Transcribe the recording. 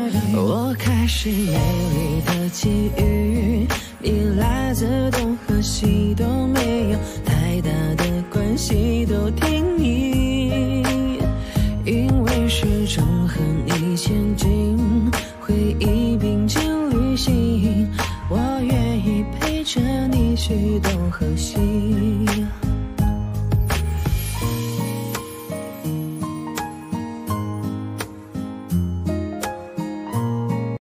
我开始美丽的际遇，你来自东和西都没有太大的关系，都听你，因为始终和你前进，回忆并肩旅行，我愿意陪着你去东和西。